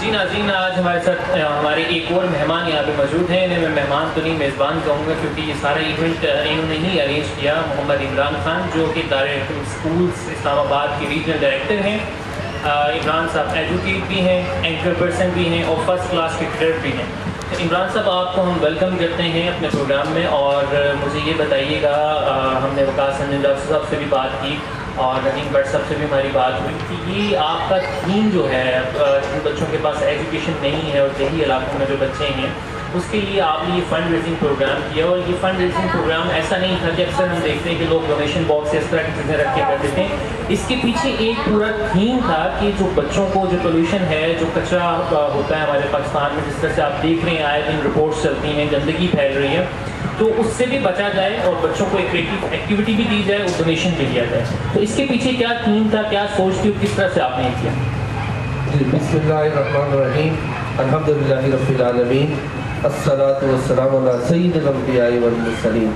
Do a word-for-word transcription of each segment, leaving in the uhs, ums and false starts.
جی ناظرین، آج ہمارے ساتھ ہمارے ایک اور مہمان یہاں پہ موجود ہیں. انہیں میں مہمان تو نہیں میزبان کہوں گا کیونکہ یہ سارا ایونٹ انہوں نے ہی ارینج کیا. محمد عمران خان جو کہ ڈائریکٹر اسکولس اسلام آباد کے ریجنل ڈائریکٹر ہیں. عمران صاحب ایجوکیٹ بھی ہیں، اینکر پرسن بھی ہیں اور فرسٹ کلاس کرکٹر بھی ہیں. عمران صاحب آپ کو ہم ویلکم کرتے ہیں اپنے پروگرام میں. اور مجھے یہ بتائیے گا، ہم نے وقاص سنجن ڈاکٹر صاحب سے بھی بات کی اور ندیم بٹ صاحب سے بھی ہماری بات ہوئی کہ یہ آپ کا تھیم جو ہے جن بچوں کے پاس ایجوکیشن نہیں ہے اور دیہی علاقوں میں جو بچے ہیں اس کے لیے آپ نے یہ فنڈ ریزنگ پروگرام کیا. اور یہ فنڈ ریزنگ پروگرام ایسا نہیں تھا کہ اکثر ہم دیکھتے ہیں کہ لوگ ڈونیشن باکس اس طرح کی چیزیں رکھ کے کر دیتے ہیں. اس کے پیچھے ایک پورا تھیم تھا کہ جو بچوں کو جو پولوشن ہے، جو کچرا ہوتا ہے ہمارے پاکستان میں، جس طرح سے آپ دیکھ رہے ہیں آئے دن رپورٹس چلتی ہیں، گندگی پھیل رہی ہے، تو اس سے بھی بچا جائے اور بچوں کو ایک کریٹو ایکٹیویٹی بھی دی جائے اور ڈونیشن بھی دیا جائے. تو اس کے پیچھے کیا تھیم تھا، کیا سوچ تھی اور کس طرح سے آپ نے کیا؟ جی بسم اللہ الرحمن الرحیم. الحمدللہ رب العالمین، الصلاۃ والسلام علی سید الانبیاء والمرسلین.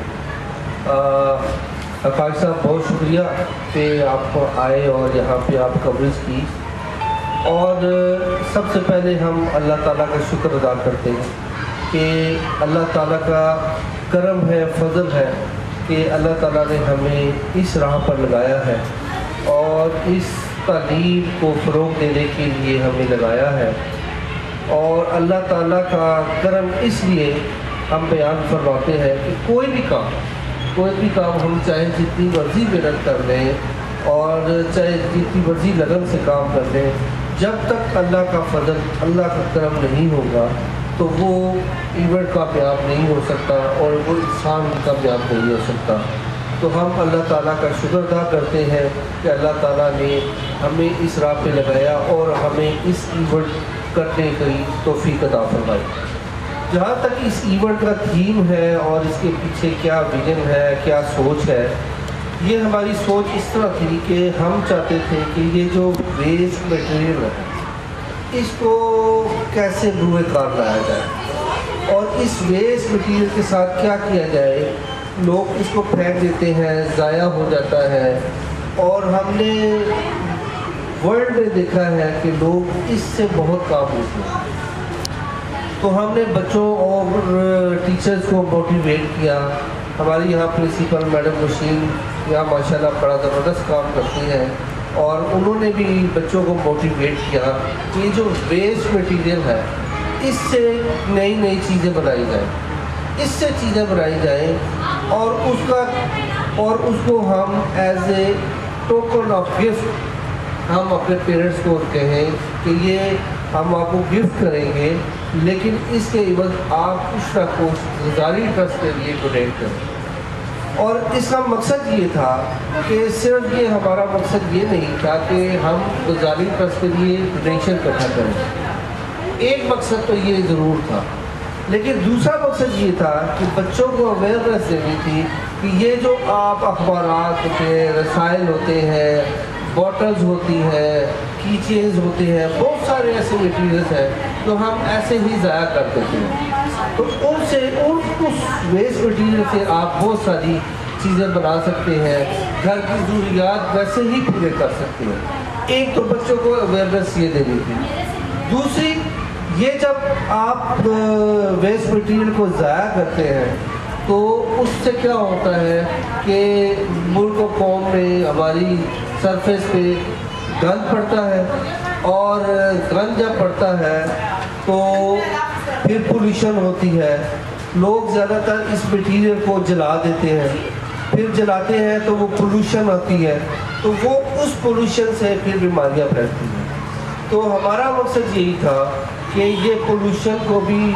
عقائد صاحب بہت شکریہ کہ آپ کو آئے اور یہاں پہ آپ کوریج کی. اور سب سے پہلے ہم اللہ تعالیٰ کا شکر ادا کرتے ہیں کہ اللہ تعالیٰ کا کرم ہے، فضل ہے کہ اللہ تعالیٰ نے ہمیں اس راہ پر لگایا ہے اور اس تعلیم کو فروغ دینے کے لیے ہمیں لگایا ہے. اور اللہ تعالیٰ کا کرم اس لیے ہم بیان فرماتے ہیں کہ کوئی بھی کام کوئی بھی کام ہم چاہے جتنی مرضی محنت کر لیں اور چاہے جتنی مرضی لگن سے کام کر لیں، جب تک اللہ کا فضل، اللہ کا کرم نہیں ہوگا تو وہ ایونٹ کامیاب نہیں ہو سکتا اور وہ انسان کامیاب نہیں ہو سکتا. تو ہم اللہ تعالیٰ کا شکر ادا کرتے ہیں کہ اللہ تعالیٰ نے ہمیں اس راہ پہ لگایا اور ہمیں اس ایونٹ کرنے کی توفیق عطا فرمائی. جہاں تک اس ایونٹ کا تھیم ہے اور اس کے پیچھے کیا ویژن ہے، کیا سوچ ہے، یہ ہماری سوچ اس طرح تھی کہ ہم چاہتے تھے کہ یہ جو ویسٹ مٹیریل ہے اس کو کیسے روئے کار لایا جائے اور اس ویسٹ مٹیریل کے ساتھ کیا کیا جائے. لوگ اس کو پھینک دیتے ہیں، ضائع ہو جاتا ہے. اور ہم نے ورلڈ میں دیکھا ہے کہ لوگ اس سے بہت کام ہوتے ہیں. تو ہم نے بچوں اور ٹیچرز کو موٹیویٹ کیا. ہماری یہاں پرنسپل میڈم مشین یہاں ماشاءاللہ بڑا زبردست کام کرتی ہیں اور انہوں نے بھی بچوں کو موٹیویٹ کیا کہ یہ جو ویسٹ مٹیریل ہے اس سے نئی نئی چیزیں بنائی جائیں، اس سے چیزیں بنائی جائیں اور اس کا اور اس کو ہم as a token of gift ہم اپنے پیرنٹس کو کہیں کہ یہ ہم آپ کو گفٹ کریں گے، لیکن اس کے عوض آپ اس کا کچھ غذائی ٹرسٹ کے لیے ڈونیٹ کریں. اور اس کا مقصد یہ تھا کہ صرف یہ ہمارا مقصد یہ نہیں تھا کہ ہم غذائی ٹرسٹ کے لیے ڈونیشن اکٹھا کریں. ایک مقصد تو یہ ضرور تھا، لیکن دوسرا مقصد یہ تھا کہ بچوں کو اویئرنیس دینی تھی کہ یہ جو آپ اخبارات کے رسائل ہوتے ہیں، بوٹلز ہوتی ہیں، کی چینز ہوتے ہیں، بہت سارے ایسے مٹیریلز ہیں جو ہم ایسے ہی ضائع کر دیتے ہیں. تو ان سے ان اس ویسٹ مٹیریل سے آپ بہت ساری چیزیں بنا سکتے ہیں، گھر کی ضروریات ویسے ہی پورے کر سکتے ہیں. ایک تو بچوں کو اویئرنیس یہ دینی تھی. دوسری یہ جب آپ ویسٹ مٹیریل کو ضائع کرتے ہیں تو اس سے کیا ہوتا ہے کہ ملک و قوم میں ہماری سرفیس پہ گند پڑتا ہے اور گند جب پڑتا ہے تو پھر پولوشن ہوتی ہے. لوگ زیادہ تر اس مٹیریل کو جلا دیتے ہیں، پھر جلاتے ہیں تو وہ پولوشن آتی ہے، تو وہ اس پولوشن سے پھر بیماریاں پھیلتی ہیں. تو ہمارا مقصد یہی تھا کہ یہ پولوشن کو بھی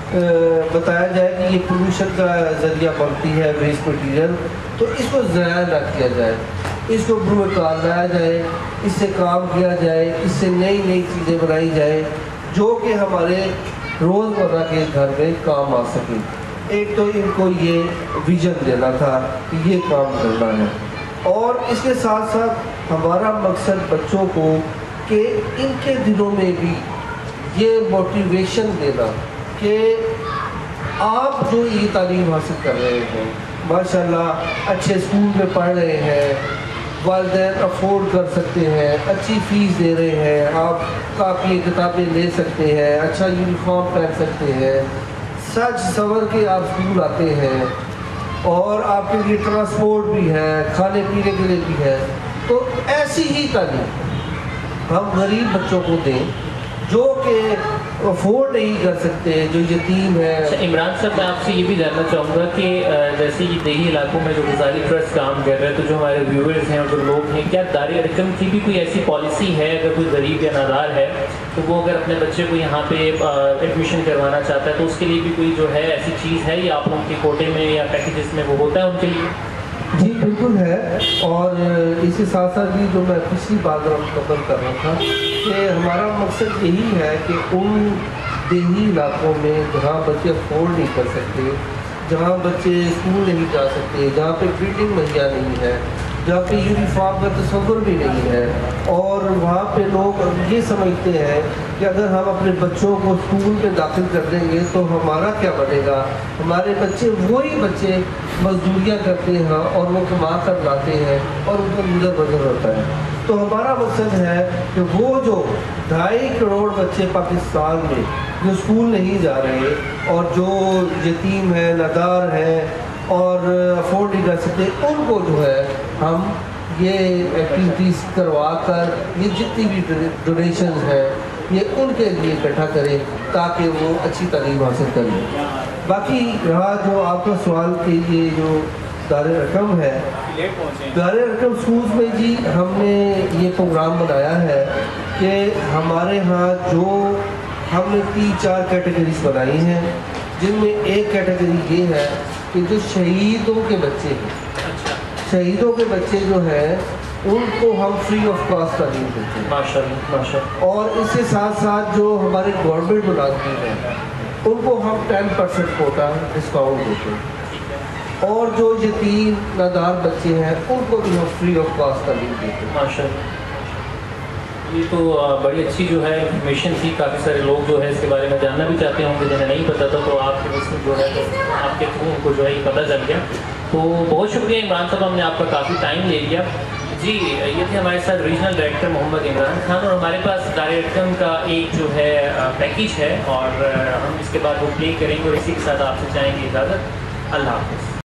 بتایا جائے کہ یہ پولوشن کا ذریعہ بنتی ہے ویسٹ مٹیریل، تو اس کو ضائع نہ کیا جائے، اس کو بروئے کار لایا جائے، اس سے کام کیا جائے، اس سے نئی نئی چیزیں بنائی جائے جو کہ ہمارے روزمرہ کے گھر میں کام آ سکیں. ایک تو ان کو یہ ویژن دینا تھا کہ یہ کام کرنا ہے، اور اس کے ساتھ ساتھ ہمارا مقصد بچوں کو کہ ان کے دلوں میں بھی یہ موٹیویشن دینا کہ آپ جو یہ تعلیم حاصل کر رہے ہیں، ماشاءاللہ اچھے اسکول میں پڑھ رہے ہیں، والدین افورڈ کر سکتے ہیں، اچھی فیس دے رہے ہیں، آپ کاپی کتابیں لے سکتے ہیں، اچھا یونیفارم پہن سکتے ہیں، سج سنور کے آپ اسکول آتے ہیں اور آپ کے لیے ٹرانسپورٹ بھی ہے، کھانے پینے کے لیے بھی ہے، تو ایسی ہی تعلیم ہم غریب بچوں کو دیں جو کہ افورڈ نہیں کر سکتے، جو یتیم ہے۔ اچھا عمران صاحب، میں آپ سے یہ بھی جاننا چاہوں گا کہ جیسے یہ دیہی علاقوں میں جو غزالی ٹرسٹ کام کر رہے ہیں، تو جو ہمارے ویورز ہیں اور جو لوگ ہیں، کیا دار ارقم کی بھی کوئی ایسی پالیسی ہے اگر کوئی غریب یا نادار ہے تو وہ اگر اپنے بچے کو یہاں پہ ایڈمیشن کروانا چاہتا ہے تو اس کے لیے بھی کوئی جو ہے ایسی چیز ہے یا آپ لوگوں کے کوٹے میں یا پیکیجز میں وہ ہوتا ہے ان کے لیے؟ جی بالکل ہے، اور اس کے ساتھ ساتھ بھی جو میں پچھلی بات قبل کر رہا تھا کہ ہمارا مقصد یہی ہے کہ ان دیہی علاقوں میں جہاں بچے افورڈ نہیں کر سکتے، جہاں بچے اسکول نہیں جا سکتے، جہاں پہ بلڈنگ مہیا نہیں ہے، جہاں پہ یونیفارم کا تصور بھی نہیں ہے، اور وہاں پہ لوگ یہ سمجھتے ہیں کہ اگر ہم اپنے بچوں کو اسکول میں داخل کر دیں گے تو ہمارا کیا بنے گا، ہمارے بچے وہی بچے مزدوریاں کرتے ہیں اور وہ کما کر لاتے ہیں اور ان کا گزر بسر ہوتا ہے۔ تو ہمارا مقصد ہے کہ وہ جو ڈھائی کروڑ بچے پاکستان میں جو اسکول نہیں جا رہے اور جو یتیم ہیں، نادار ہیں اور افورڈ نہیں کر سکتے، ان کو جو ہے ہم یہ ایکٹیویٹیز کروا کر یہ جتنی بھی ڈونیشنز ہیں یہ ان کے لیے اکٹھا کریں تاکہ وہ اچھی تعلیم حاصل کریں۔ باقی رہا جو آپ کا سوال کہ یہ جو دار ارقم ہے، دار ارقم اسکولس میں جی ہم نے یہ پروگرام بنایا ہے کہ ہمارے ہاں جو ہم نے تین چار کیٹیگریز بنائی ہیں، جن میں ایک کیٹیگری یہ ہے کہ جو شہیدوں کے بچے ہیں، شہیدوں کے بچے جو ہیں ان کو ہم فری آف کاسٹ تعلیم دیتے ہیں ماشاء اللہ ماشاء اللہ، اور اس کے ساتھ ساتھ جو ہمارے گورنمنٹ ملازمین ہیں ان کو ہم ٹین پرسینٹ کوٹا ڈسکاؤنٹ دیتے ہیں، اور جو یتیم نادار بچے ہیں ان کو بھی ہم فری آف کاسٹ تعلیم دیتے ہیں ماشاء اللہ۔ یہ تو بڑی اچھی جو ہے انفارمیشن تھی، کافی سارے لوگ جو ہے اس کے بارے میں جاننا بھی چاہتے ہوں گے، جنہیں نہیں پتہ تھا تو آپ کے اس میں جو ہے تو آپ کے تھرو ان کو جو ہے یہ پتہ چل گیا۔ تو بہت شکریہ عمران صاحب، ہم نے آپ کا کافی ٹائم لے لیا۔ جی یہ تھے ہمارے ساتھ ریجنل ڈائریکٹر محمد عمران خان، اور ہمارے پاس دار ارقم کا ایک جو ہے پیکیج ہے اور ہم اس کے بعد وہ پلے کریں گے اور اسی کے ساتھ آپ سے چاہیں گے اجازت۔ اللہ حافظ۔